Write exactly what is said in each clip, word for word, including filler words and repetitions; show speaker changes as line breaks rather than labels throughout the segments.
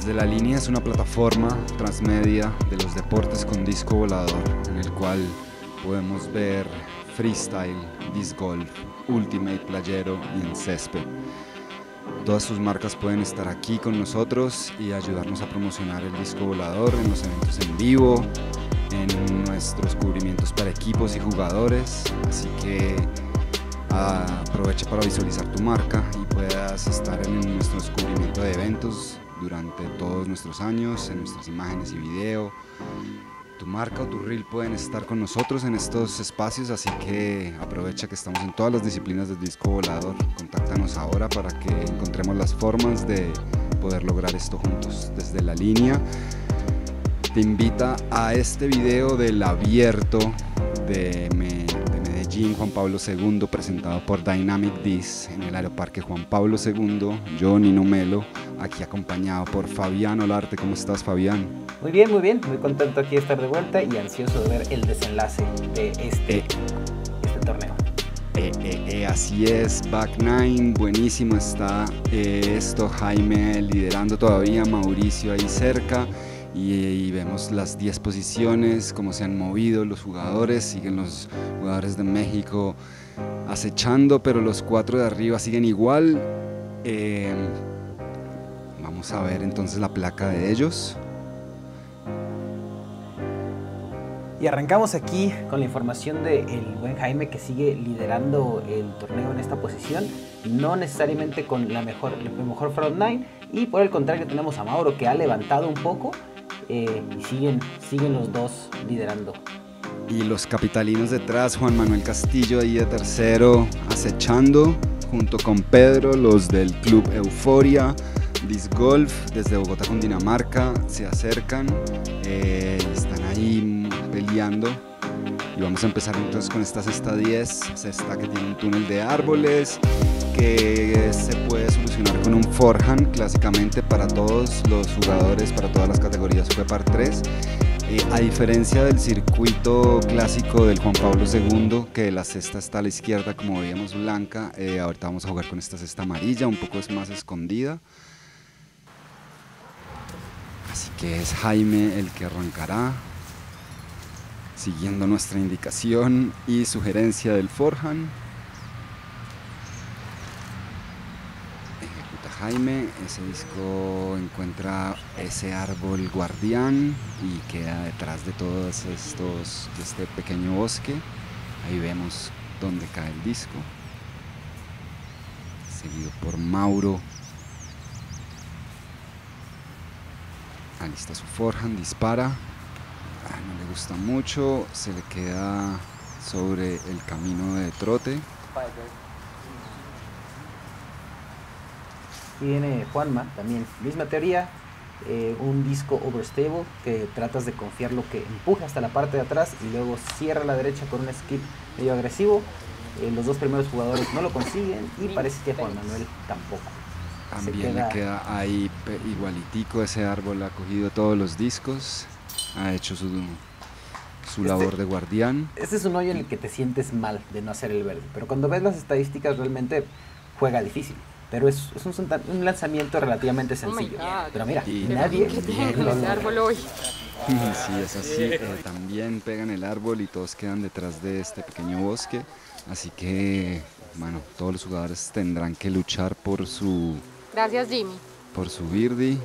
Desde la Línea es una plataforma transmedia de los deportes con disco volador, en el cual podemos ver freestyle, disc golf, ultimate playero y en césped. Todas sus marcas pueden estar aquí con nosotros y ayudarnos a promocionar el disco volador en los eventos en vivo, en nuestros cubrimientos para equipos y jugadores, así que uh, aprovecha para visualizar tu marca y puedas estar en nuestro descubrimiento de eventos durante todos nuestros años, en nuestras imágenes y video. Tu marca o tu reel pueden estar con nosotros en estos espacios, así que aprovecha que estamos en todas las disciplinas del disco volador. Contáctanos ahora para que encontremos las formas de poder lograr esto juntos. Desde la Línea te invita a este video del abierto de, Me, de Medellín Juan Pablo segundo, presentado por Dynamic Disc en el Aeroparque Juan Pablo segundo. Yo, Nino Melo, aquí acompañado por Fabián Olarte. ¿Cómo estás, Fabián?
Muy bien, muy bien, muy contento aquí de estar de vuelta y ansioso de ver el desenlace de este,
eh,
este torneo.
Eh, eh, eh, así es, Back Nine, buenísimo está eh, esto, Jaime liderando todavía, Mauricio ahí cerca y, y vemos las diez posiciones, cómo se han movido los jugadores, siguen los jugadores de México acechando, pero los cuatro de arriba siguen igual. Eh, vamos a ver entonces la placa de ellos.
Y arrancamos aquí con la información del buen Jaime, que sigue liderando el torneo en esta posición, no necesariamente con la mejor, el mejor front nine, y por el contrario tenemos a Mauro, que ha levantado un poco eh, y siguen, siguen los dos liderando.
Y los capitalinos detrás, Juan Manuel Castillo ahí de tercero acechando, junto con Pedro, los del Club Euforia Disc Golf desde Bogotá, Cundinamarca, se acercan, eh, están ahí peleando. Y vamos a empezar entonces con esta cesta diez, cesta que tiene un túnel de árboles, que se puede solucionar con un forehand clásicamente para todos los jugadores, para todas las categorías fue par tres. Eh, a diferencia del circuito clásico del Juan Pablo segundo, que la cesta está a la izquierda como veíamos blanca, eh, ahorita vamos a jugar con esta cesta amarilla, un poco más escondida. Así que es Jaime el que arrancará, siguiendo nuestra indicación y sugerencia del forehand. Ejecuta Jaime, ese disco encuentra ese árbol guardián y queda detrás de todos estos, de este pequeño bosque. Ahí vemos dónde cae el disco, seguido por Mauro. Alista su forehand, dispara, ah, no le gusta mucho, se le queda sobre el camino de trote.
Viene Juanma, también misma teoría, eh, un disco overstable que tratas de confiar lo que empuja hasta la parte de atrás y luego cierra a la derecha con un skip medio agresivo. Eh, los dos primeros jugadores no lo consiguen y parece que Juan Manuel tampoco.
También queda... le queda ahí igualitico, ese árbol ha cogido todos los discos, ha hecho su, su este, labor de guardián.
Este es un hoyo en el que te sientes mal de no hacer el verde, pero cuando ves las estadísticas realmente juega difícil. Pero es, es un, un lanzamiento relativamente sencillo. Oh, pero mira, y nadie
lo ese árbol hoy.
Sí, es así, eh, también pegan el árbol y todos quedan detrás de este pequeño bosque, así que, bueno, todos los jugadores tendrán que luchar por su...
Gracias, Jimmy.
Por su birdie.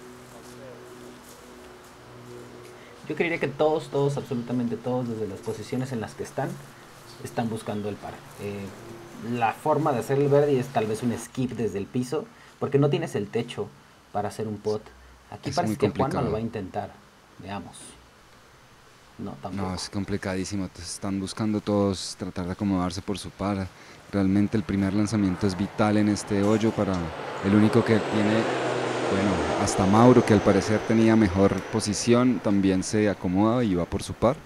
Yo creería que todos, todos, absolutamente todos, desde las posiciones en las que están, están buscando el par. Eh, la forma de hacer el birdie es tal vez un skip desde el piso, porque no tienes el techo para hacer un pot. Aquí es parece que Juanma lo va a intentar. Veamos. No, tampoco.
No, es complicadísimo. Están buscando todos tratar de acomodarse por su par. Realmente el primer lanzamiento es vital en este hoyo para el único que tiene, bueno, hasta Mauro, que al parecer tenía mejor posición, también se acomoda y va por su par.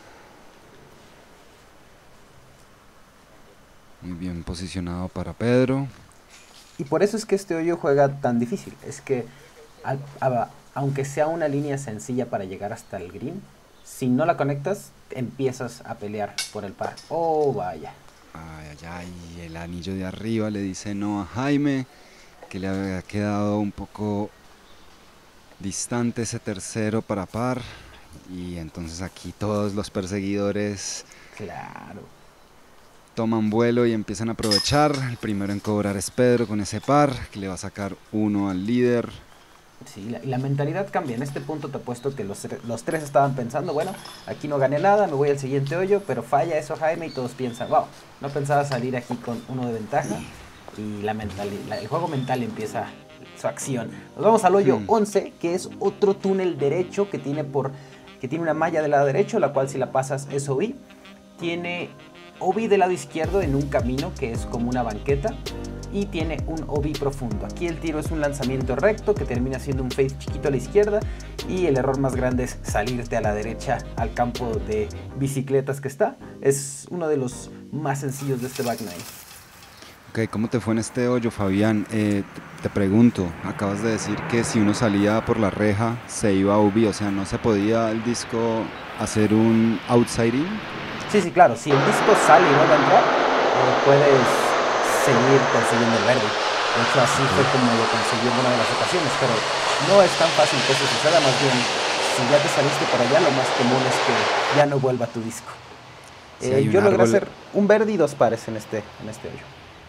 Muy bien posicionado para Pedro.
Y por eso es que este hoyo juega tan difícil. Es que al, a, aunque sea una línea sencilla para llegar hasta el green, si no la conectas, empiezas a pelear por el par. Oh, vaya.
Ay, ay, ay, el anillo de arriba le dice no a Jaime, que le había quedado un poco distante ese tercero para par. Y entonces aquí todos los perseguidores
Claro.
toman vuelo y empiezan a aprovechar. El primero en cobrar es Pedro con ese par, que le va a sacar uno al líder.
Sí, la, y la mentalidad cambia. En este punto te apuesto que los, los tres estaban pensando, bueno, aquí no gané nada, me voy al siguiente hoyo, pero falla eso Jaime y todos piensan, wow, no pensaba salir aquí con uno de ventaja. Y la mentalidad, el juego mental empieza su acción. Nos vamos al hoyo
Hmm.
once, que es otro túnel derecho que tiene por que tiene una malla del lado derecho, la cual si la pasas es O B. Tiene O B del lado izquierdo en un camino que es como una banqueta. Y tiene un O B profundo. Aquí el tiro es un lanzamiento recto que termina siendo un fade chiquito a la izquierda. Y el error más grande es salirte a la derecha al campo de bicicletas que está. Es uno de los más sencillos de este back nine.
Ok, ¿cómo te fue en este hoyo, Fabián? Eh, te pregunto, acabas de decir que si uno salía por la reja se iba a O B, o sea, ¿no se podía el disco hacer un outside in?
Sí, sí, claro. Si el disco sale y vuelve a entrar, eh, puedes seguir consiguiendo el verde. De hecho, así fue como lo conseguí en una de las ocasiones, pero no es tan fácil que eso suceda. Más bien, si ya te saliste por allá, lo más común es que ya no vuelva tu disco.
Si
Eh,
hay un
yo logré
árbol-
hacer un verde y dos pares en este, en este hoyo.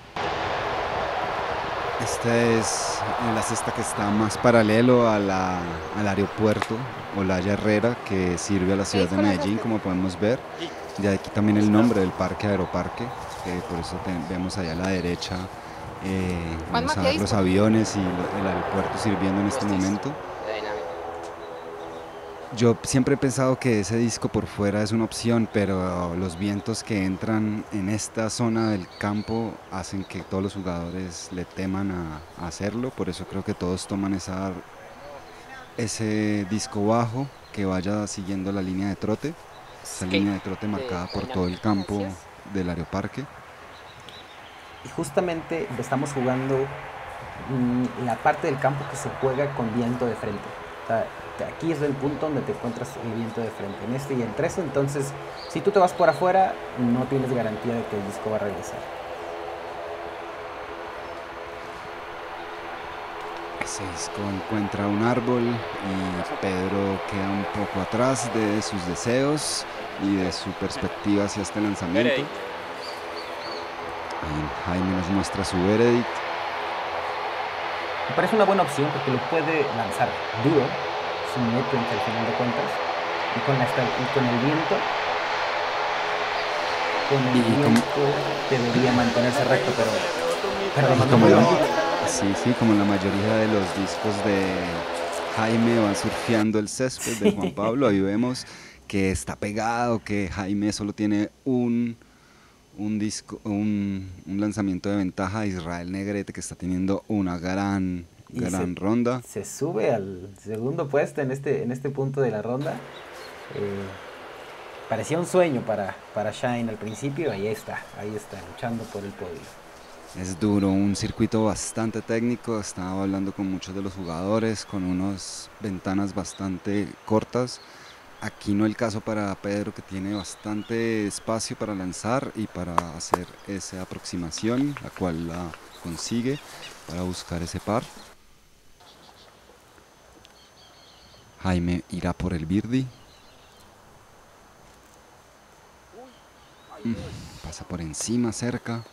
Esta es la cesta que está más paralelo a la, al aeropuerto Olaya Herrera, que sirve a la ciudad de Medellín, como podemos ver. De aquí también el nombre del parque, Aeroparque, que por eso te- vemos allá a la derecha eh, vamos a ver los aviones y lo- el aeropuerto sirviendo en este momento. Yo siempre he pensado que ese disco por fuera es una opción, pero los vientos que entran en esta zona del campo hacen que todos los jugadores le teman a, a hacerlo, por eso creo que todos toman esa, ese disco bajo que vaya siguiendo la línea de trote, esa línea de trote marcada por todo el campo del aeroparque.
Y justamente estamos jugando mm, la parte del campo que se juega con viento de frente. O sea, aquí es el punto donde te encuentras el viento de frente, en este y en tres. Entonces, si tú te vas por afuera, no tienes garantía de que el disco va a regresar.
Ese disco encuentra un árbol y Pedro queda un poco atrás de sus deseos y de su perspectiva hacia este lanzamiento. Ahí Jaime nos muestra su veredict.
Me parece una buena opción porque lo puede lanzar duro, sin netting al final de cuentas, y con, la, y con el viento, con el
Y
viento
como-
debería mantenerse recto, pero, pero lo
Y
mandó
como
muy
la,
bajito.
sí, sí, como la mayoría de los discos de Jaime van surfeando el césped de Juan Pablo, ahí vemos que está pegado, que Jaime solo tiene un, un disco, un, un lanzamiento de ventaja, Israel Negrete, que está teniendo una gran,
Y
gran
se,
ronda.
se sube al segundo puesto en este, en este punto de la ronda. Eh, parecía un sueño para, para Shine al principio, ahí está, ahí está, luchando por el podio.
Es duro, un circuito bastante técnico, estaba hablando con muchos de los jugadores, con unas ventanas bastante cortas. Aquí no el caso para Pedro, que tiene bastante espacio para lanzar y para hacer esa aproximación, la cual la consigue para buscar ese par. Jaime irá por el birdie. Mm, pasa por encima, cerca.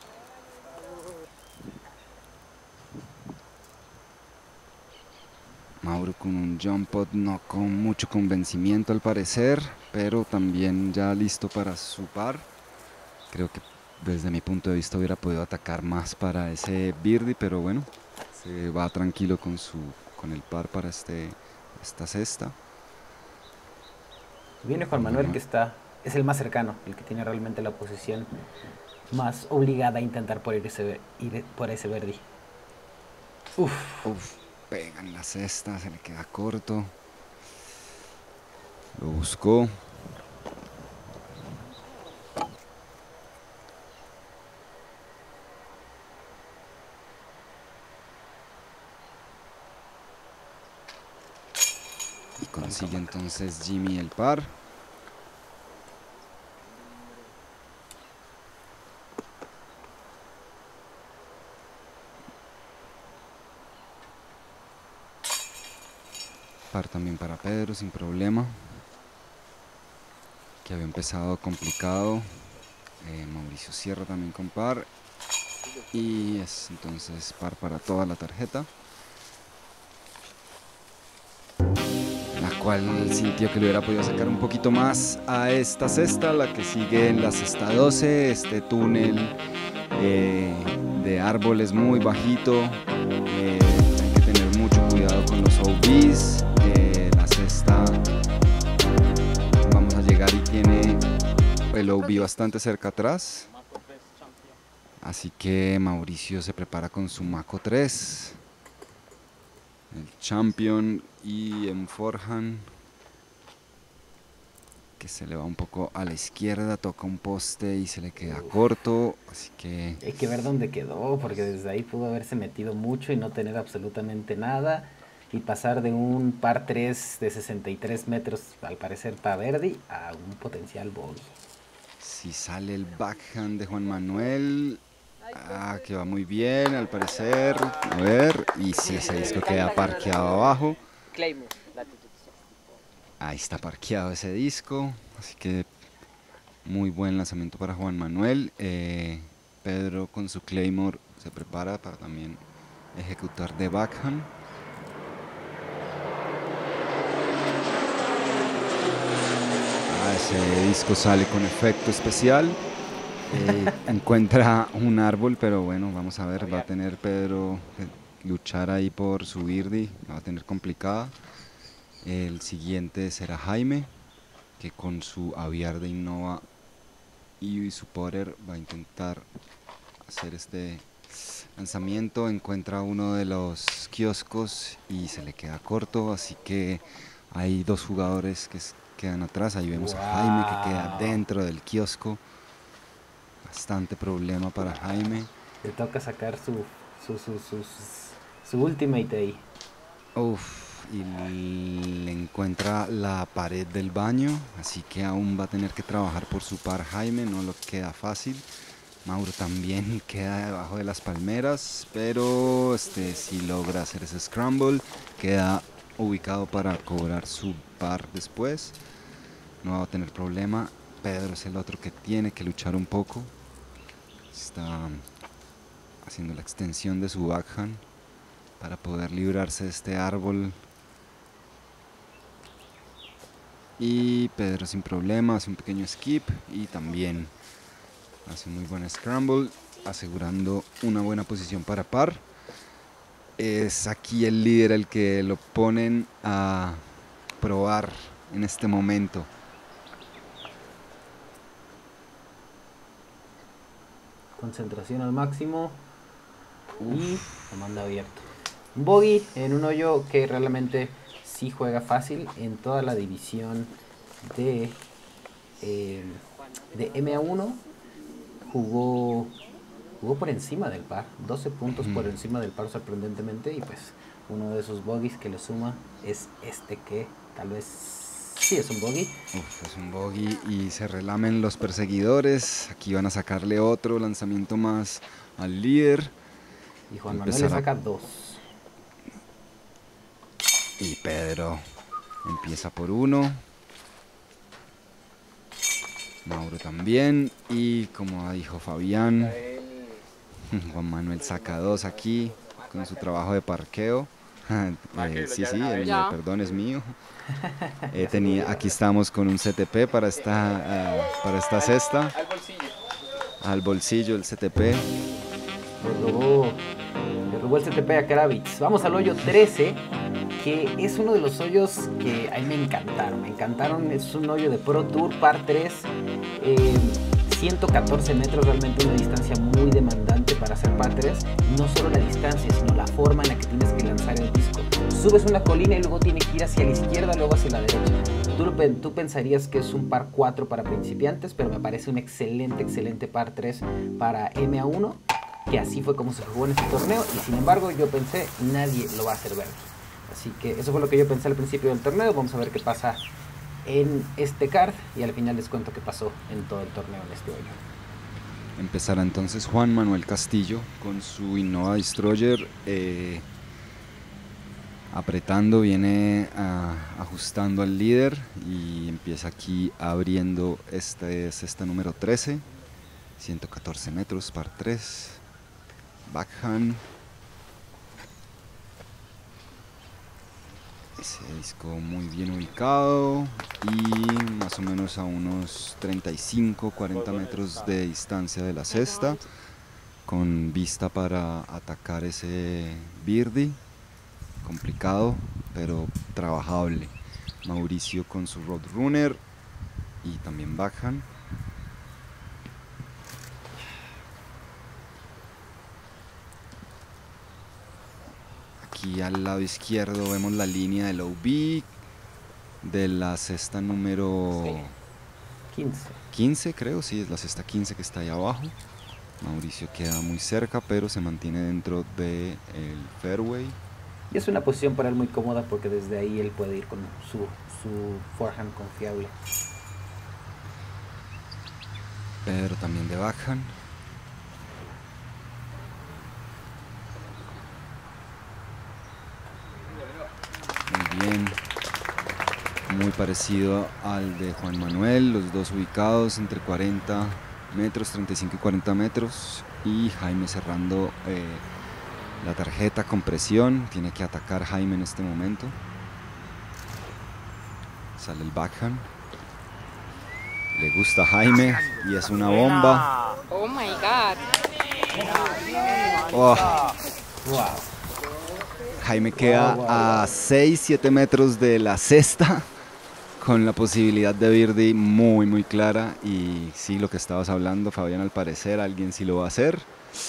Mauro con un jump pot, no con mucho convencimiento al parecer, pero también ya listo para su par. Creo que desde mi punto de vista hubiera podido atacar más para ese birdie, pero bueno, se va tranquilo con su con el par para este esta cesta.
Viene Juan Manuel, que está, es el más cercano, el que tiene realmente la posición más obligada a intentar por ir, ese, ir por ese verde. Uf.
Uf, pega en la cesta, se le queda corto. Lo buscó. Y consigue entonces Jimmy el par. Par también para Pedro, sin problema. Que había empezado complicado. Eh, Mauricio cierra también con par. Y es entonces par para toda la tarjeta. La cual sintió que le hubiera podido sacar un poquito más a esta cesta, la que sigue en la cesta doce. Este túnel eh, de árboles muy bajito. Eh, hay que tener mucho cuidado con los O Bs. Eh, la cesta, vamos a llegar y tiene el O B bastante cerca atrás. Así que Mauricio se prepara con su Mako tres. El Champion y en forehand, que se le va un poco a la izquierda, toca un poste y se le queda corto, así que...
Hay que ver dónde quedó, porque desde ahí pudo haberse metido mucho y no tener absolutamente nada, y pasar de un par tres de sesenta y tres metros, al parecer para Verdi, a un potencial bogey.
Si sale el backhand de Juan Manuel... Ah, que va muy bien al parecer. A ver, y si ese disco queda parqueado abajo. Ahí está parqueado ese disco. Así que muy buen lanzamiento para Juan Manuel. eh, Pedro con su Claymore se prepara para también ejecutar de backhand. Ah, ese disco sale con efecto especial. Eh, encuentra un árbol, pero bueno, vamos a ver, va a tener Pedro que luchar ahí por su birdie, la va a tener complicada. El siguiente será Jaime, que con su aviar de Innova y su putter va a intentar hacer este lanzamiento. Encuentra uno de los kioscos y se le queda corto, así que hay dos jugadores que quedan atrás. Ahí vemos wow. a Jaime que queda dentro del kiosco. Bastante problema para Jaime.
Le toca sacar su su, su, su, su ultimate ahí.
Uf, y le encuentra la pared del baño, así que aún va a tener que trabajar por su par Jaime, no lo queda fácil. Mauro también queda debajo de las palmeras, pero este sí logra hacer ese scramble, queda ubicado para cobrar su par después. No va a tener problema. Pedro es el otro que tiene que luchar un poco. Está haciendo la extensión de su backhand para poder librarse de este árbol. Y Pedro sin problema hace un pequeño skip y también hace un muy buen scramble, asegurando una buena posición para par. Es aquí el líder el que lo ponen a probar en este momento.
Concentración al máximo. Uf. Y lo manda abierto. Un bogey en un hoyo que realmente sí juega fácil en toda la división de, eh, de M A uno. Jugó, jugó por encima del par. doce puntos mm. por encima del par sorprendentemente. Y pues uno de esos bogeys que le suma es este que tal vez... Sí, es un bogey.
Uf, es un bogey y se relamen los perseguidores. Aquí van a sacarle otro lanzamiento más al líder.
Y Juan Manuel le saca dos.
Y Pedro empieza por uno. Mauro también. Y como dijo Fabián, Juan Manuel saca dos aquí con su trabajo de parqueo. eh, sí, sí, el, el perdón es mío. Eh, tenía, aquí estamos con un C T P para esta, uh, para esta cesta. Al bolsillo. Al bolsillo el C T P.
Le robó, le robó el C T P a Kravitz. Vamos al hoyo trece, que es uno de los hoyos que a mí me encantaron. Me encantaron, es un hoyo de Pro Tour, par tres. Eh, ciento catorce metros, realmente una distancia muy demandante para hacer par tres. No solo la distancia, sino la forma en la que tienes que lanzar el disco. Subes una colina y luego tiene que ir hacia la izquierda, luego hacia la derecha. Tú, tú pensarías que es un par cuatro para principiantes, pero me parece un excelente, excelente par tres para M A uno, que así fue como se jugó en este torneo, y sin embargo yo pensé, nadie lo va a hacer ver. Así que eso fue lo que yo pensé al principio del torneo. Vamos a ver qué pasa en este card y al final les cuento qué pasó en todo el torneo en este hoyo.
Empezará entonces Juan Manuel Castillo con su Innova Destroyer. Eh, apretando, viene uh, ajustando al líder y empieza aquí abriendo este cesta número trece, ciento catorce metros, par tres, backhand. Ese disco muy bien ubicado y más o menos a unos treinta y cinco, cuarenta metros de distancia de la cesta, con vista para atacar ese birdie. Complicado, pero trabajable. Mauricio con su Roadrunner y también backhand. Aquí al lado izquierdo vemos la línea del O B de la cesta número
quince.
quince, creo, sí, es la cesta quince que está ahí abajo. Mauricio queda muy cerca, pero se mantiene dentro del fairway.
Y es una posición para él muy cómoda porque desde ahí él puede ir con su, su forehand confiable.
Pero también de backhand. Muy bien. Muy parecido al de Juan Manuel, los dos ubicados entre cuarenta metros, treinta y cinco y cuarenta metros. Y Jaime cerrando eh, la tarjeta con presión. Tiene que atacar Jaime en este momento. Sale el backhand. Le gusta a Jaime y es una bomba.
Oh my god.
Oh.
Wow.
Jaime queda
Wow, wow,
a
wow.
seis, siete metros de la cesta, con la posibilidad de birdie muy muy clara. Y sí, lo que estabas hablando, Fabián, al parecer alguien sí lo va a hacer.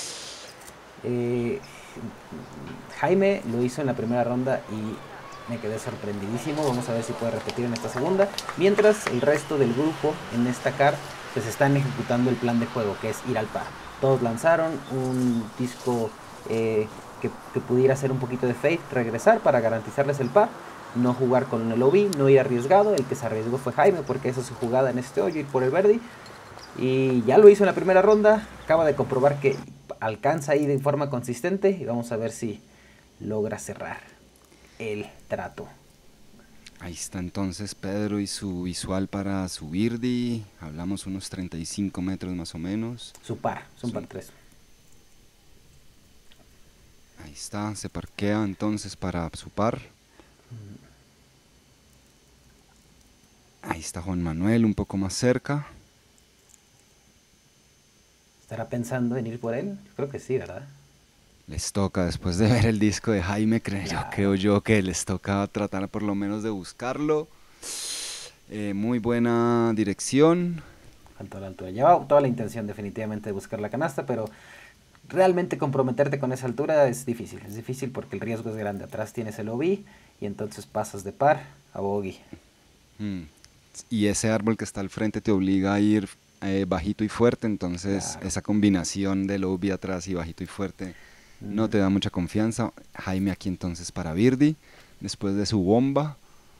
Eh, Jaime lo hizo en la primera ronda y me quedé sorprendidísimo. Vamos a ver si puede repetir en esta segunda. Mientras el resto del grupo en esta car pues están ejecutando el plan de juego, que es ir al par. Todos lanzaron un disco eh, que, que pudiera hacer un poquito de fade, regresar para garantizarles el par. No jugar con el O B, no ir arriesgado. El que se arriesgó fue Jaime porque esa es su jugada en este hoyo, ir por el birdie. Y ya lo hizo en la primera ronda. Acaba de comprobar que alcanza ahí de forma consistente. Y vamos a ver si logra cerrar el trato.
Ahí está entonces Pedro y su visual para su birdie. Hablamos unos treinta y cinco metros más o menos.
Su par, son
Sí.
par tres.
Ahí está, se parquea entonces para su par. Ahí está Juan Manuel un poco más cerca.
¿Estará pensando en ir por él? Creo que sí, ¿verdad?
Les toca, después de ver el disco de Jaime, creo,
Claro.
yo, creo yo que les toca tratar por lo menos de buscarlo. Eh, muy buena dirección.
Faltó a la altura. Llevaba toda la intención definitivamente de buscar la canasta, pero realmente comprometerte con esa altura es difícil. Es difícil porque el riesgo es grande. Atrás tienes el O B y entonces pasas de par a bogey.
Mm. Y ese árbol que está al frente te obliga a ir eh, bajito y fuerte, entonces
Claro.
esa combinación del O B atrás y bajito y fuerte
Mm.
no te da mucha confianza. Jaime aquí entonces para birdie, después de su bomba.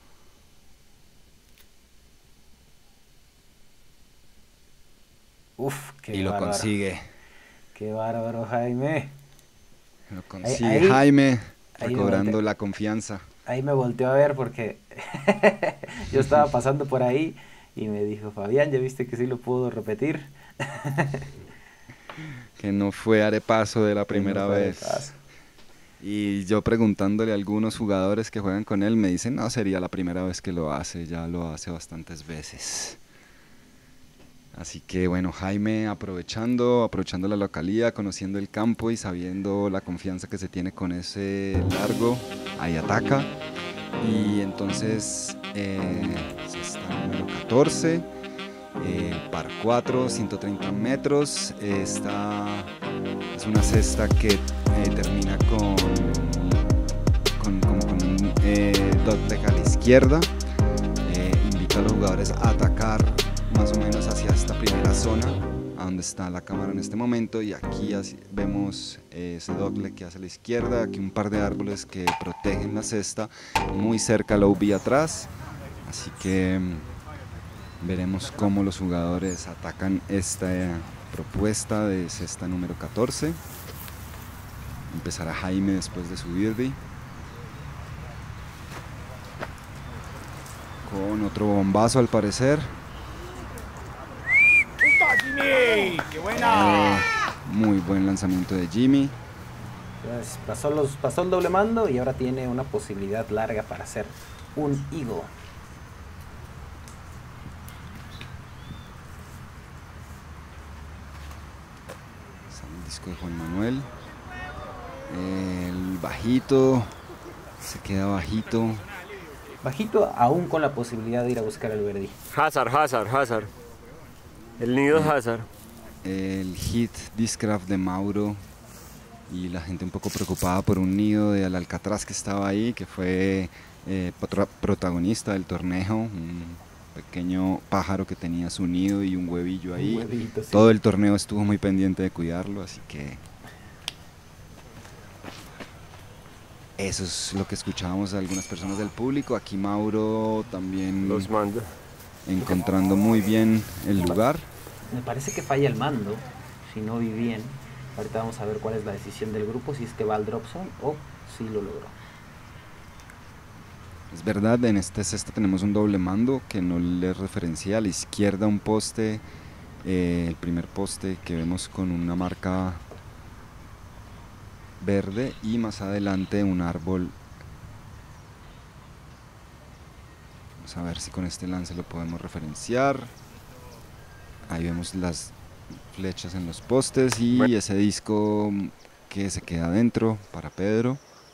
Uf, qué
Y lo
bárbaro.
consigue.
Qué bárbaro, Jaime.
Lo consigue
ahí-
Jaime,
ahí
recobrando
me-
la confianza.
Ahí me volteó a ver porque yo estaba pasando por ahí y me dijo, Fabián, ¿ya viste que sí lo puedo repetir?
Que no fue arepaso de la primera
No fue de
vez.
paso.
Y yo preguntándole a algunos jugadores que juegan con él, me dicen, no, sería la primera vez que lo hace, ya lo hace bastantes veces. Así que bueno, Jaime aprovechando, aprovechando la localidad, conociendo el campo y sabiendo la confianza que se tiene con ese largo, ahí ataca. Y entonces, eh, cesta número catorce, eh, par cuatro, ciento treinta metros. Esta es una cesta que eh, termina con, con, con, con un eh, dogleg a la izquierda. Eh, invito a los jugadores a atacar más o menos hacia esta primera zona, a donde está la cámara en este momento, y aquí así, vemos eh, ese dogleg que hace a la izquierda, aquí un par de árboles que protegen la cesta, muy cerca al O B atrás, así que mm, veremos cómo los jugadores atacan esta eh, propuesta de cesta número catorce. Empezará Jaime después de su birdie. con otro bombazo al parecer.
¡Jimmy! ¡Qué buena!
Eh, muy buen lanzamiento de Jimmy.
Pues pasó, los, pasó el doble mando y ahora tiene una posibilidad larga para hacer un eagle.
Sale el disco de Juan Manuel. El bajito. Se queda bajito.
Bajito, aún con la posibilidad de ir a buscar el birdie.
Hazard, Hazard, Hazard. El nido Hazard.
El hit Discraft de Mauro. Y la gente un poco preocupada por un nido de Alcatraz que estaba ahí, que fue eh, protagonista del torneo, un pequeño pájaro que tenía su nido y un huevillo ahí.
Un huevito, sí.
Todo el torneo estuvo muy pendiente de cuidarlo, así que eso es lo que escuchábamos de algunas personas del público. Aquí Mauro también
Los manda.
encontrando muy bien el lugar.
Me parece que falla el mando, si no vi bien. Ahorita vamos a ver cuál es la decisión del grupo, si es que va al drop zone o si lo logró.
Es verdad, en este cesto tenemos un doble mando que no le referencia. A la izquierda un poste, eh, el primer poste que vemos con una marca verde, y más adelante un árbol. Vamos a ver si con este lance lo podemos referenciar. Ahí vemos las flechas en los postes y bueno, ese disco que se queda adentro para Pedro.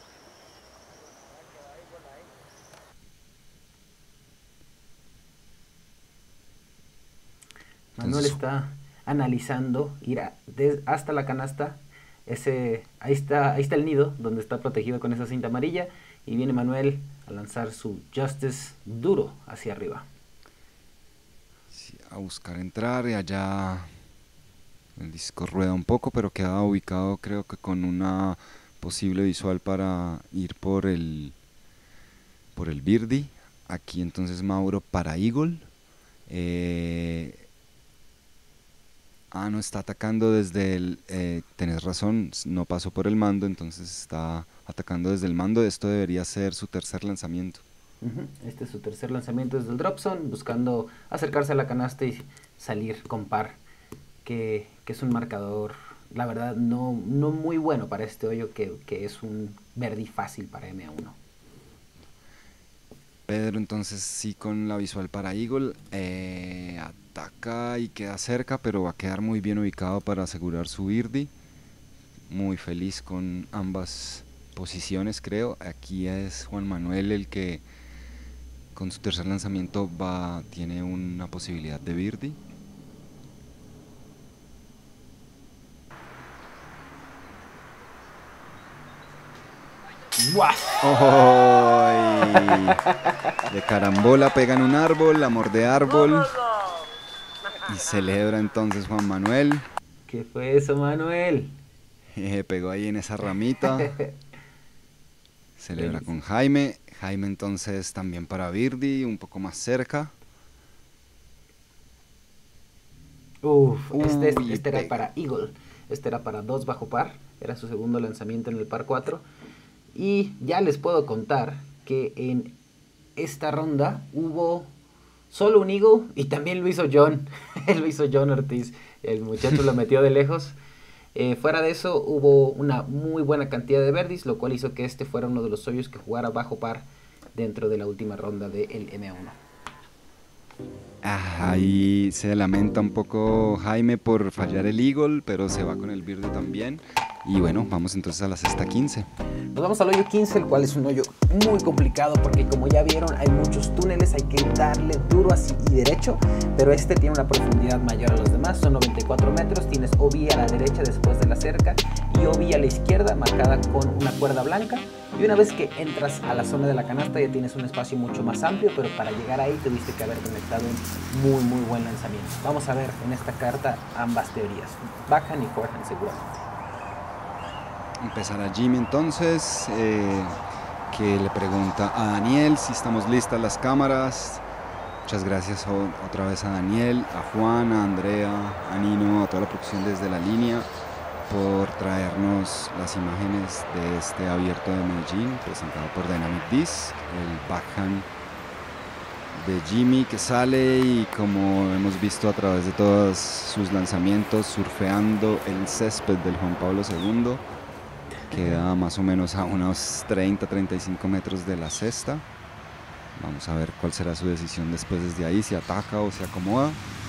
Manuel está analizando ir a, de, hasta la canasta. Ese, ahí está, ahí está el nido donde está protegido con esa cinta amarilla, y viene Manuel a lanzar su Justice duro hacia arriba.
Sí, a buscar entrar, y allá el disco rueda un poco, pero queda ubicado creo que con una posible visual para ir por el por el birdie. Aquí entonces Mauro para eagle. Eh, ah, no, está atacando desde el... Eh, tenés razón, no pasó por el mando, entonces está atacando desde el mando. Esto debería ser su tercer lanzamiento.
Uh-huh. Este es su tercer lanzamiento desde el drop zone, buscando acercarse a la canasta y salir con par, que, que es un marcador, la verdad, no, no muy bueno para este hoyo, que, que es un birdie fácil para eme uno.
Pedro entonces sí con la visual para eagle, eh, ataca y queda cerca, pero va a quedar muy bien ubicado para asegurar su birdie. Muy feliz con ambas posiciones, creo. Aquí es Juan Manuel el que con su tercer lanzamiento va, tiene una posibilidad de birdie. ¡Oh! De carambola pegan un árbol, amor de árbol. Y celebra entonces Juan Manuel.
¿Qué fue eso, Manuel?
Eh, pegó ahí en esa ramita. Celebra con Jaime. Jaime entonces también para birdie, un poco más cerca.
Uf, este, este, este era para eagle. Este era para dos bajo par. Era su segundo lanzamiento en el par cuatro. Y ya les puedo contar que en esta ronda hubo solo un eagle, y también lo hizo John. Lo hizo John Ortiz. El muchacho lo metió de lejos. Eh, fuera de eso, hubo una muy buena cantidad de birdies, lo cual hizo que este fuera uno de los hoyos que jugara bajo par dentro de la última ronda del eme uno.
Ah, ahí se lamenta un poco Jaime por fallar el eagle, pero se va con el birdie también. Y bueno, vamos entonces a la cesta quince.
Nos vamos al hoyo quince, el cual es un hoyo muy complicado porque, como ya vieron, hay muchos túneles, hay que darle duro así y derecho, pero este tiene una profundidad mayor a los demás, son noventa y cuatro metros, tienes O B a la derecha después de la cerca y O B a la izquierda marcada con una cuerda blanca, y una vez que entras a la zona de la canasta ya tienes un espacio mucho más amplio, pero para llegar ahí tuviste que haber conectado un muy muy buen lanzamiento. Vamos a ver en esta carta ambas teorías, backhand y forehand seguramente.
Empezará Jimmy entonces, eh, que le pregunta a Daniel si estamos listas las cámaras. Muchas gracias otra vez a Daniel, a Juan, a Andrea, a Nino, a toda la producción desde la línea por traernos las imágenes de este abierto de Medellín presentado por Dynamic Disc, el backhand de Jimmy, que sale y, como hemos visto a través de todos sus lanzamientos, surfeando el césped del Juan Pablo segundo. Queda más o menos a unos treinta a treinta y cinco metros de la cesta. Vamos a ver cuál será su decisión después desde ahí, si ataca o se acomoda.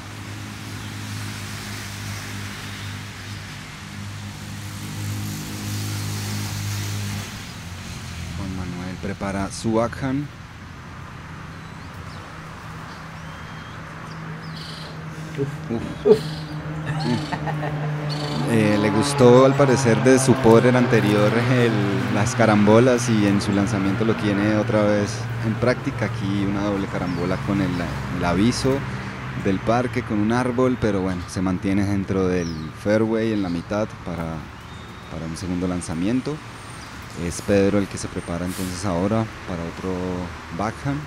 Juan Manuel prepara su backhand. Uf. Uf. Eh, le gustó al parecer de su poder anterior el, las carambolas, y en su lanzamiento lo tiene otra vez en práctica. Aquí una doble carambola con el, el aviso del parque con un árbol, pero bueno, se mantiene dentro del fairway en la mitad para, para un segundo lanzamiento. Es Pedro el que se prepara entonces ahora para otro backhand.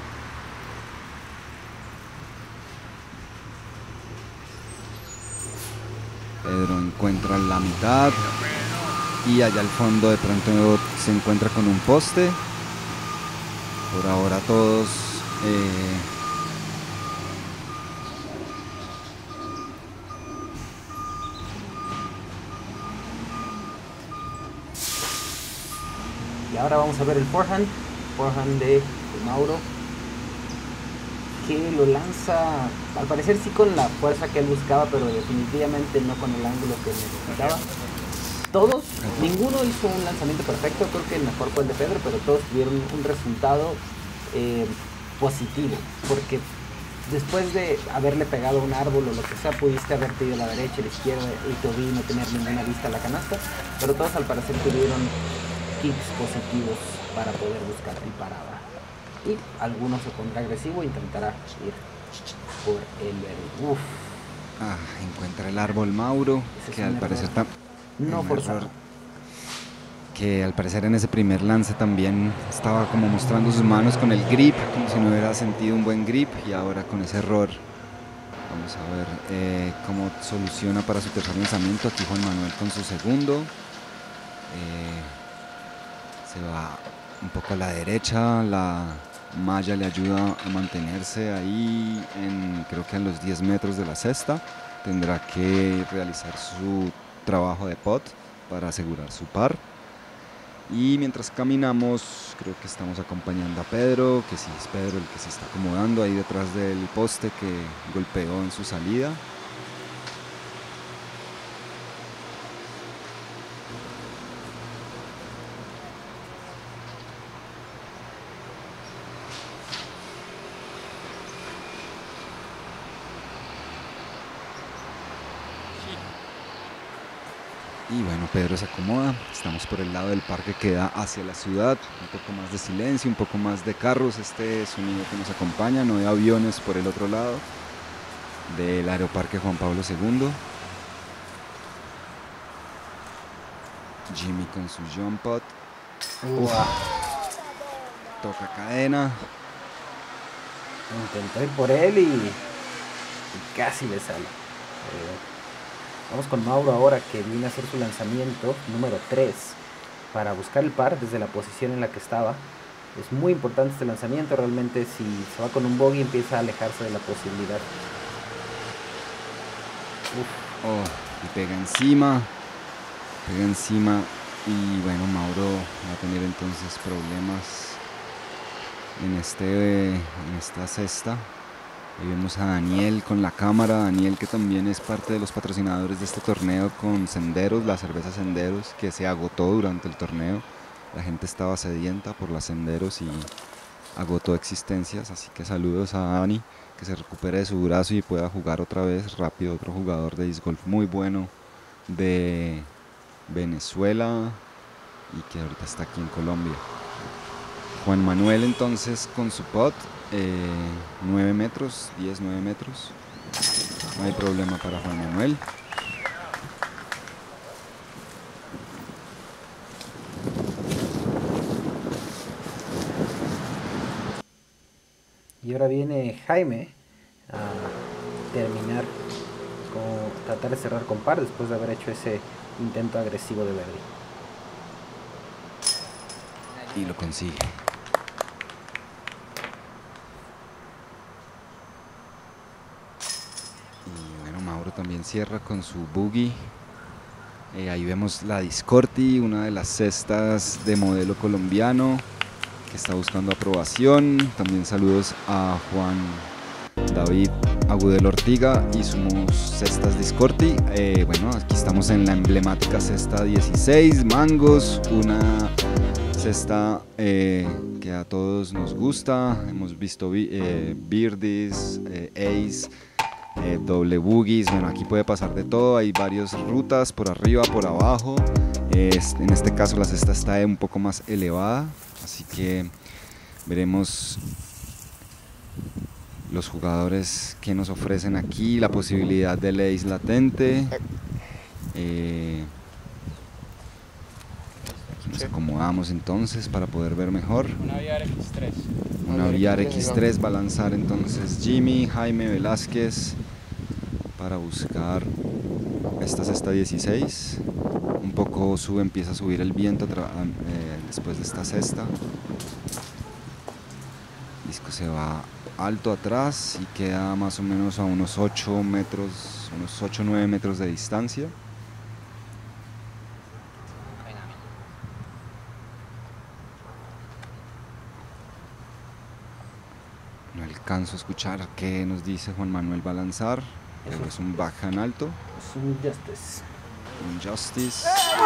Pedro encuentra la mitad y allá al fondo de pronto se encuentra con un poste. Por ahora todos eh,
y ahora vamos a ver el forehand, forehand de, de Mauro, que lo lanza, al parecer sí con la fuerza que él buscaba, pero definitivamente no con el ángulo que necesitaba. Todos, ninguno hizo un lanzamiento perfecto, creo que el mejor fue el de Pedro, pero todos tuvieron un resultado eh, positivo, porque después de haberle pegado a un árbol o lo que sea, pudiste haberte ido a la derecha, a la izquierda y te vi no tener ninguna vista a la canasta, pero todos al parecer tuvieron kicks positivos para poder buscar el parada. Y alguno se pondrá agresivo e intentará ir por el verde. Uf.
Ah, encuentra el árbol Mauro,
Ese es
que
un
al
error.
parecer tam-
No
un
forzado.
error, que al parecer en ese primer lance también estaba como mostrando sus manos con el grip, como si no hubiera sentido un buen grip, y ahora con ese error. Vamos a ver eh, cómo soluciona para su tercer lanzamiento. Aquí Juan Manuel con su segundo. Eh, se va un poco a la derecha, la malla le ayuda a mantenerse ahí en, creo que a los diez metros de la cesta. Tendrá que realizar su trabajo de pot para asegurar su par. Y mientras caminamos, creo que estamos acompañando a Pedro, que sí es Pedro el que se está acomodando ahí detrás del poste que golpeó en su salida. Y bueno, Pedro se acomoda. Estamos por el lado del parque que da hacia la ciudad. Un poco más de silencio, un poco más de carros. Este sonido que nos acompaña, no de aviones por el otro lado del Aeroparque Juan Pablo segundo. Jimmy con su jump pot.
Uf.
Toca cadena.
Intentó ir por él y, y casi le sale. Eh, Vamos con Mauro ahora, que viene a hacer su lanzamiento número tres para buscar el par desde la posición en la que estaba. Es muy importante este lanzamiento, realmente si se va con un bogey empieza a alejarse de la posibilidad. Uf.
Oh, y pega encima. Pega encima. Y bueno, Mauro va a tener entonces problemas en, este, en esta cesta. Ahí vemos a Daniel con la cámara, Daniel que también es parte de los patrocinadores de este torneo con Senderos, la cerveza Senderos, que se agotó durante el torneo. La gente estaba sedienta por las Senderos y agotó existencias, así que saludos a Dani, que se recupere de su brazo y pueda jugar otra vez rápido. Otro jugador de disc golf muy bueno de Venezuela y que ahorita está aquí en Colombia. Juan Manuel entonces con su pot. Eh, nueve metros, diez, nueve metros. No hay problema para Juan Manuel.
Y ahora viene Jaime a terminar, con, tratar de cerrar con par después de haber hecho ese intento agresivo de birdie.
Y lo consigue. Mauro también cierra con su boogie. Eh, ahí vemos la Discorti, una de las cestas de modelo colombiano que está buscando aprobación. También saludos a Juan David Agudelo Ortiga y sus cestas Discorti. Eh, bueno, aquí estamos en la emblemática cesta dieciséis, mangos, una cesta eh, que a todos nos gusta. Hemos visto eh, birdies, eh, ace, eh, doble boogies. Bueno, aquí puede pasar de todo. Hay varias rutas por arriba, por abajo. Eh, en este caso la cesta está un poco más elevada, así que veremos los jugadores que nos ofrecen aquí, la posibilidad del ace latente. Eh, nos acomodamos entonces para poder ver mejor.
Una V R X tres.
Una V R X tres va a lanzar entonces Jimmy, Jaime Velázquez para buscar esta cesta dieciséis. Un poco sube, empieza a subir el viento eh, después de esta cesta. El disco se va alto atrás y queda más o menos a unos ocho metros, unos ocho o nueve metros de distancia. No alcanzo a escuchar qué nos dice Juan Manuel va a lanzar, pero es un backhand alto.
Es un Justice.
Un Justice.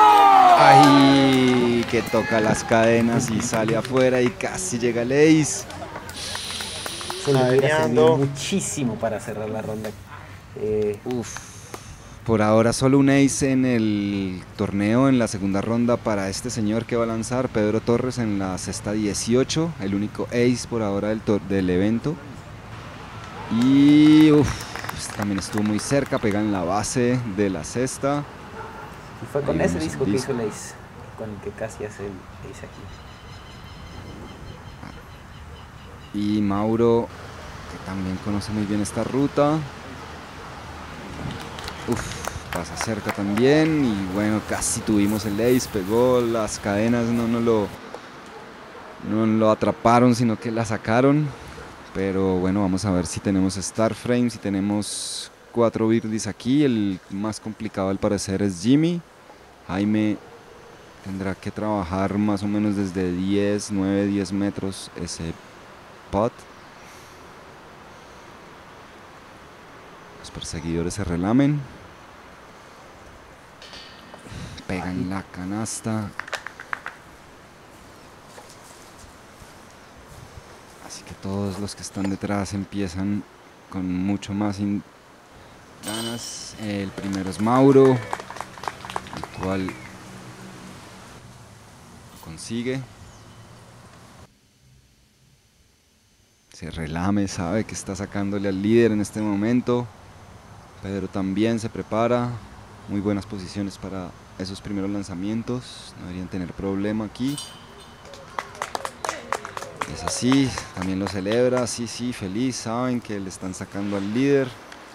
¡Ay! Que toca las cadenas y sale afuera y casi llega el ace.
Se le hubiera servido muchísimo para cerrar la ronda. Eh,
Uf. Por ahora solo un ace en el torneo en la segunda ronda para este señor que va a lanzar, Pedro Torres, en la cesta dieciocho, el único ace por ahora del, del evento. Y uf, este también estuvo muy cerca, pega en la base de la cesta.
Y fue con
Ahí
ese disco que
disco.
hizo el ace, con el que casi hace el ace aquí.
Y Mauro, que también conoce muy bien esta ruta. Uf, pasa cerca también y bueno, casi tuvimos el ace, pegó las cadenas, no nos lo, no lo atraparon, sino que la sacaron. Pero bueno, vamos a ver si tenemos Star Frame, si tenemos cuatro birdies aquí. El más complicado al parecer es Jimmy. Jaime tendrá que trabajar más o menos desde diez, nueve, diez metros ese putt. Los perseguidores se relamen. Pegan la canasta. Así que todos los que están detrás empiezan con mucho más ganas. El primero es Mauro, el cual lo consigue. Se relame, sabe que está sacándole al líder en este momento. Pedro también se prepara. Muy buenas posiciones para esos primeros lanzamientos. No deberían tener problema aquí. Es así, también lo celebra. Sí, sí, feliz. Saben que le están sacando al líder.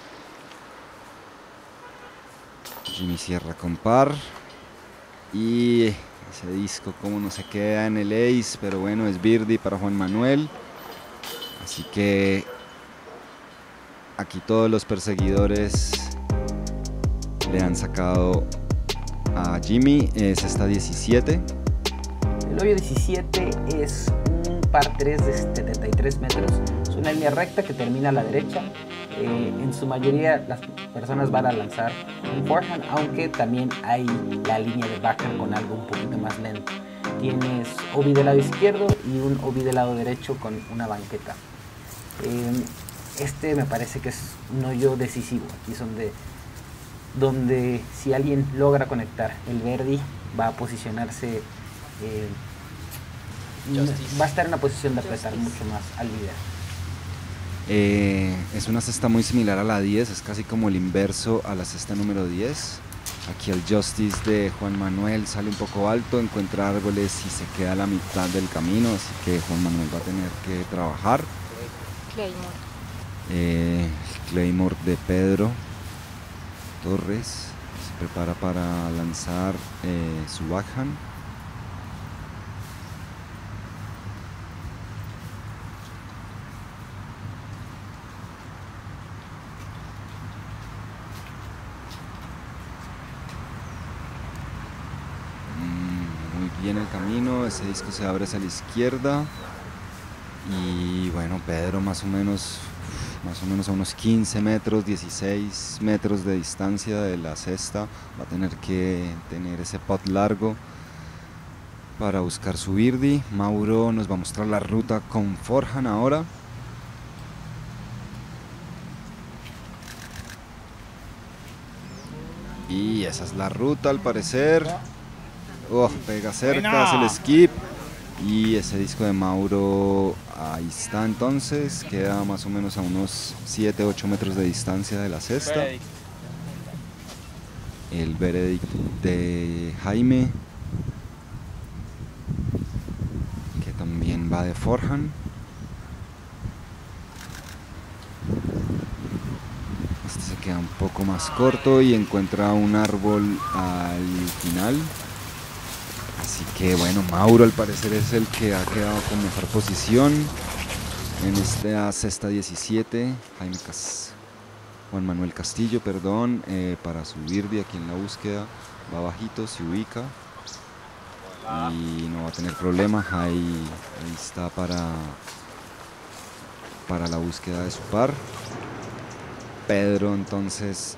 Jimmy cierra con par. Y ese disco como no se queda en el ace. Pero bueno, es birdie para Juan Manuel. Así que aquí todos los perseguidores le han sacado a Jimmy. Es esta diecisiete.
El hoyo diecisiete es un par tres de setenta y tres metros. Es una línea recta que termina a la derecha. Eh, en su mayoría las personas van a lanzar un forehand, aunque también hay la línea de backhand con algo un poquito más lento. Tienes O B del lado izquierdo y un O B del lado derecho con una banqueta. Eh, este me parece que es un hoyo decisivo. Aquí es donde, donde si alguien logra conectar el birdie va a posicionarse, eh, va a estar en una posición de apretar mucho más al líder.
Eh, es una cesta muy similar a la diez, es casi como el inverso a la cesta número diez. Aquí el Justice de Juan Manuel sale un poco alto, encuentra árboles y se queda a la mitad del camino, así que Juan Manuel va a tener que trabajar.
Claymore.
Eh, Claymore de Pedro Torres se prepara para lanzar eh, su backhand. bien el camino, ese disco se abre hacia la izquierda y bueno, Pedro más o menos, más o menos a unos quince metros, dieciséis metros de distancia de la cesta, va a tener que tener ese pot largo para buscar su birdie. Mauro nos va a mostrar la ruta con forehand ahora. Y esa es la ruta al parecer. Oh, pega cerca, hace el skip. Y ese disco de Mauro, ahí está entonces. Queda más o menos a unos siete ocho metros de distancia de la cesta. El verdict de Jaime, que también va de forehand. Este se queda un poco más corto y encuentra un árbol al final. Así que bueno, Mauro al parecer es el que ha quedado con mejor posición en esta cesta diecisiete. Jaime Cas Juan Manuel Castillo, perdón, eh, para su birdie aquí en la búsqueda. Va bajito, se ubica y no va a tener problema. Ahí, ahí está para, para la búsqueda de su par. Pedro entonces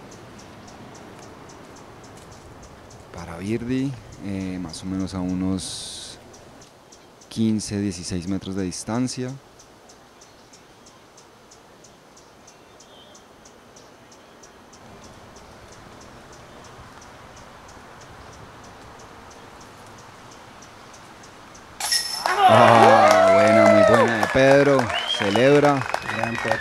para birdie, eh, más o menos a unos quince dieciséis metros de distancia. Ah, buena, muy buena de Pedro, celebra.
Gran pot.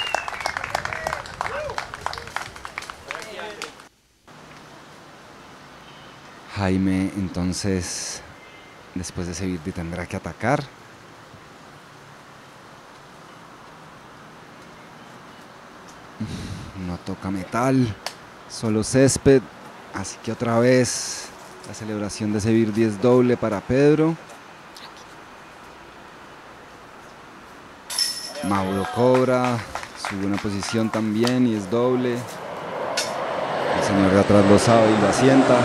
Jaime entonces después de ese birdie tendrá que atacar. No toca metal, solo césped, así que otra vez la celebración de ese birdie es doble para Pedro. Mauro cobra su buena posición también y es doble. El señor de atrás lo sabe y lo asienta.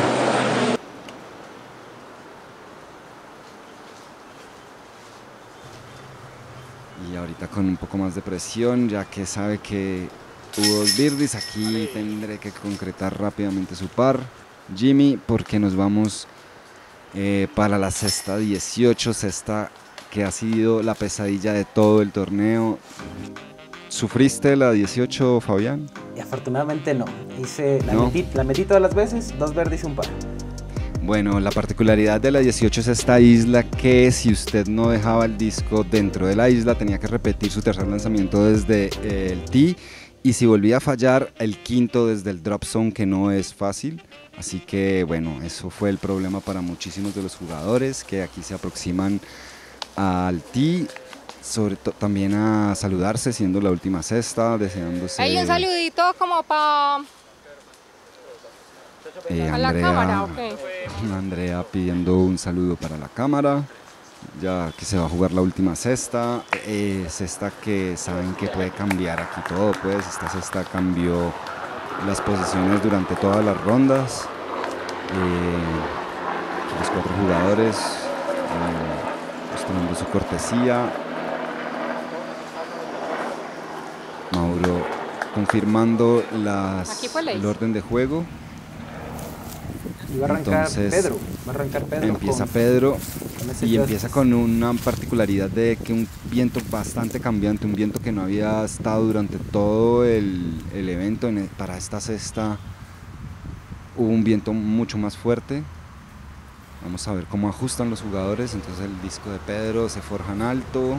Y ahorita con un poco más de presión, ya que sabe que hubo dos birdies, aquí tendré que concretar rápidamente su par, Jimmy, porque nos vamos eh, para la cesta dieciocho, cesta que ha sido la pesadilla de todo el torneo. ¿Sufriste la dieciocho, Fabián?
Y afortunadamente no. Hice, la,
¿No?
metí, la metí todas las veces, dos verdes y un par.
Bueno, la particularidad de la dieciocho es esta isla que si usted no dejaba el disco dentro de la isla tenía que repetir su tercer lanzamiento desde eh, el tee, y si volvía a fallar el quinto desde el drop zone, que no es fácil. Así que bueno, eso fue el problema para muchísimos de los jugadores que aquí se aproximan al tee, sobre todo también a saludarse siendo la última cesta, deseándose.
Hay un saludito como para
eh,
la
Andrea,
cámara, ok.
Andrea pidiendo un saludo para la cámara, ya que se va a jugar la última cesta, eh, cesta que saben que puede cambiar aquí todo, pues esta cesta cambió las posiciones durante todas las rondas. Eh, los cuatro jugadores eh, pues, tomando su cortesía. Mauro confirmando las,
Aquí fue ley.
el orden de juego.
Y va a arrancar
Entonces,
Pedro. Va a arrancar Pedro.
Empieza
con-
Pedro
con ese
y
just-
empieza con una particularidad de que un viento bastante cambiante, un viento que no había estado durante todo el, el evento. En el- para esta cesta hubo un viento mucho más fuerte. Vamos a ver cómo ajustan los jugadores. Entonces el disco de Pedro se forjan alto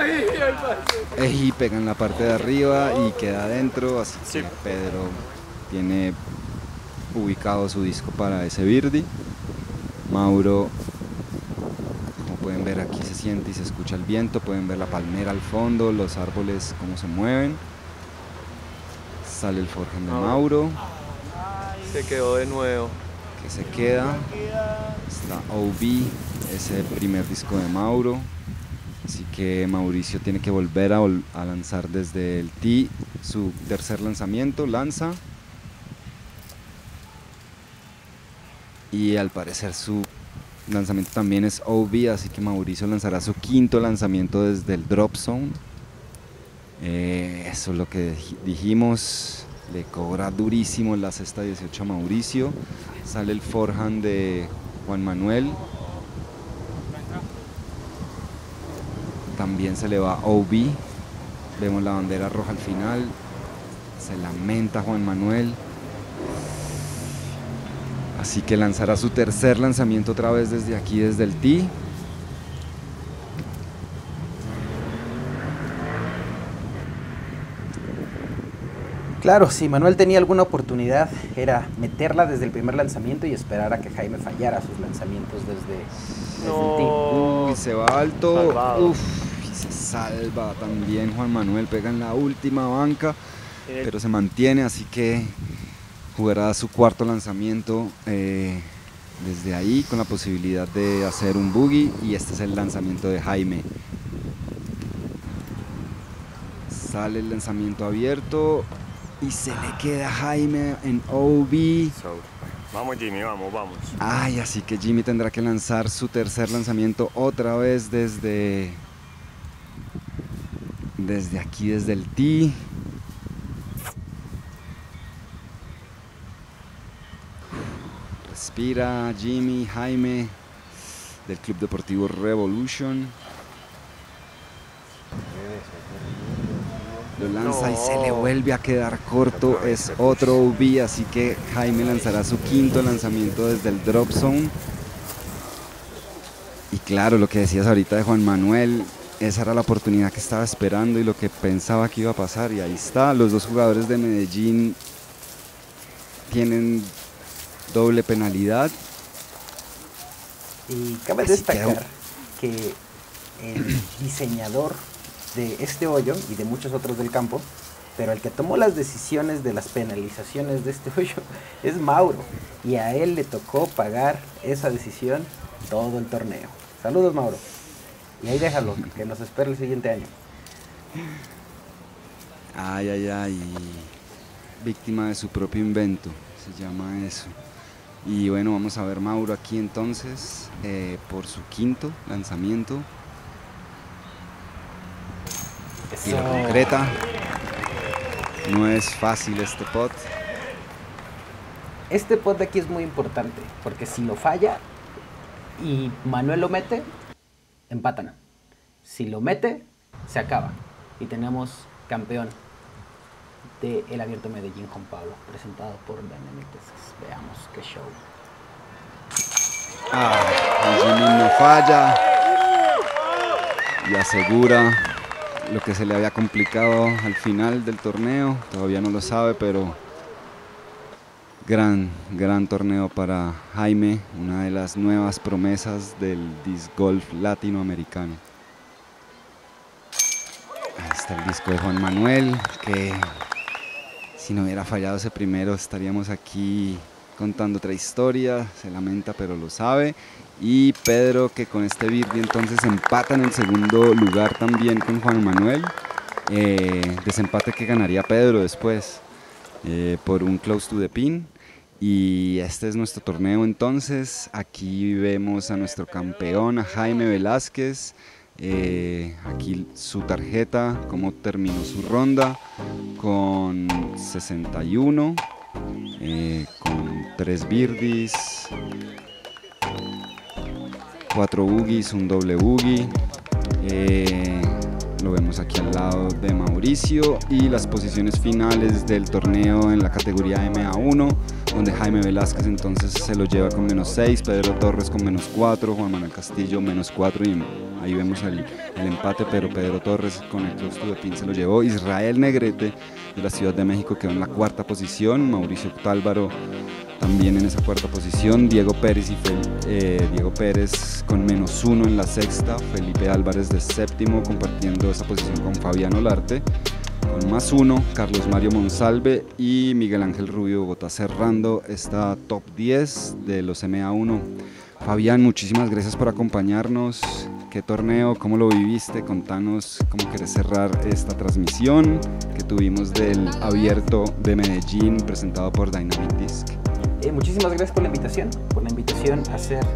y pega en la parte de arriba y queda adentro, así que
Sí.
Pedro tiene ubicado su disco para ese birdie. Mauro, como pueden ver, aquí se siente y se escucha el viento, pueden ver la palmera al fondo, los árboles cómo se mueven. Sale el forehand de Mauro,
Se quedó de nuevo.
que se queda. Está O B, ese primer disco de Mauro. Así que Mauricio tiene que volver a, vol- a lanzar desde el tee su tercer lanzamiento, lanza. Y al parecer su lanzamiento también es O B, así que Mauricio lanzará su quinto lanzamiento desde el drop zone. Eh, eso es lo que dijimos. Le cobra durísimo la cesta dieciocho a Mauricio. Sale el forehand de Juan Manuel. También se le va O B. Vemos la bandera roja al final. Se lamenta Juan Manuel. Así que lanzará su tercer lanzamiento otra vez desde aquí, desde el tee.
Claro, si Manuel tenía alguna oportunidad era meterla desde el primer lanzamiento y esperar a que Jaime fallara sus lanzamientos desde, desde
No.
el tee.
Uy, se va alto.
Salvado.
Uf, y se salva también Juan Manuel. Pega en la última banca,
Tiene-
pero se mantiene, así que jugará su cuarto lanzamiento eh, desde ahí con la posibilidad de hacer un bogey, y este es el lanzamiento de Jaime. Sale el lanzamiento abierto y se le queda a Jaime en O B.
So, vamos Jimmy, vamos, vamos.
Ay, así que Jimmy tendrá que lanzar su tercer lanzamiento otra vez desde desde aquí, desde el tee. Respira Jimmy, Jaime del Club Deportivo Revolution. Lo lanza y se le
No.
vuelve a quedar corto, es otro O B, así que Jaime lanzará su quinto lanzamiento desde el drop zone. Y claro, lo que decías ahorita de Juan Manuel, esa era la oportunidad que estaba esperando y lo que pensaba que iba a pasar, y ahí está. Los dos jugadores de Medellín tienen doble penalidad.
Y cabe
Así que-
destacar que el diseñador de este hoyo y de muchos otros del campo, pero el que tomó las decisiones de las penalizaciones de este hoyo es Mauro, y a él le tocó pagar esa decisión todo el torneo. Saludos, Mauro. Y ahí déjalo, que nos espera el siguiente año.
Ay, ay, ay. Víctima de su propio invento, se llama eso. Y bueno, vamos a ver Mauro aquí entonces eh, por su quinto lanzamiento. Y lo concreta. No es fácil este pot.
Este pot de aquí es muy importante, porque si lo falla y Manuel lo mete, empatan. Si lo mete, se acaba. Y tenemos campeón del Abierto Medellín, Juan Pablo, presentado por Dynamic Discs. Veamos qué show.
Ah, Jimmy no falla. Y asegura lo que se le había complicado al final del torneo. Todavía no lo sabe, pero gran, gran torneo para Jaime, una de las nuevas promesas del disc golf latinoamericano. Ahí está el disco de Juan Manuel, que si no hubiera fallado ese primero estaríamos aquí contando otra historia. Se lamenta, pero lo sabe. Y Pedro, que con este birdie entonces empata en el segundo lugar también con Juan Manuel. Eh, desempate que ganaría Pedro después eh, por un close to the pin. Y este es nuestro torneo entonces. Aquí vemos a nuestro campeón, a Jaime Velázquez. Eh, aquí su tarjeta, cómo terminó su ronda con sesenta y uno, eh, con tres birdies, cuatro boogies, un doble boogie. Eh, lo vemos aquí al lado de Mauricio, y las posiciones finales del torneo en la categoría M A uno, donde Jaime Velázquez entonces se lo lleva con menos seis, Pedro Torres con menos cuatro, Juan Manuel Castillo menos cuatro, y ahí vemos el, el empate, pero Pedro Torres con el close to the pin se lo llevó. Israel Negrete de la Ciudad de México quedó en la cuarta posición, Mauricio Octálvaro también en esa cuarta posición, Diego Pérez y Fel, eh, Diego Pérez con menos uno en la sexta, Felipe Álvarez de séptimo compartiendo esa posición con Fabián Olarte con más uno, Carlos Mario Monsalve y Miguel Ángel Rubio Bogotá cerrando esta top diez de los M A uno. Fabián, muchísimas gracias por acompañarnos. ¿Qué torneo? ¿Cómo lo viviste? Contanos cómo querés cerrar esta transmisión que tuvimos del Abierto de Medellín presentado por Dynamic Disc.
Eh, muchísimas gracias por la invitación, por la invitación a hacer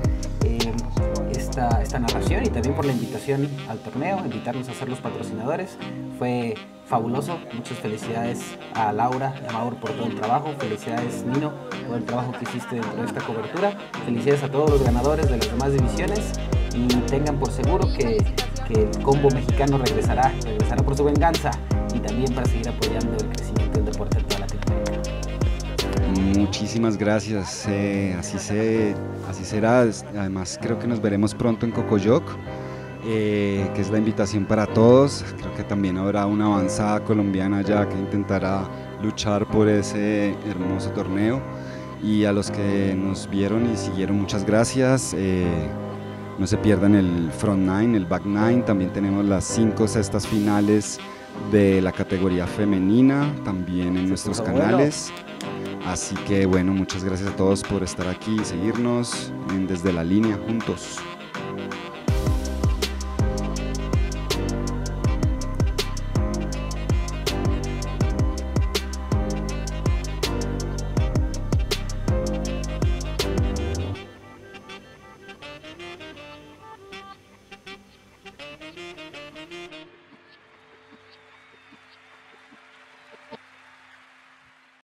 eh, esta, esta narración y también por la invitación al torneo, invitarnos a ser los patrocinadores. Fue fabuloso, muchas felicidades a Laura y a Maur por todo el trabajo, felicidades Nino por el trabajo que hiciste dentro de esta cobertura, felicidades a todos los ganadores de las demás divisiones y tengan por seguro que, que el combo mexicano regresará, regresará por su venganza y también para seguir apoyando el crecimiento del deporte en toda Latinoamérica.
Muchísimas gracias, eh, así, se, así será. Además creo que nos veremos pronto en Cocoyoc, eh, que es la invitación para todos. Creo que también habrá una avanzada colombiana ya que intentará luchar por ese hermoso torneo, y a los que nos vieron y siguieron, muchas gracias. eh, no se pierdan el front nine, el back nine. También tenemos las cinco cestas finales de la categoría femenina también en nuestros canales. Así que bueno, muchas gracias a todos por estar aquí y seguirnos en Desde la Línea juntos.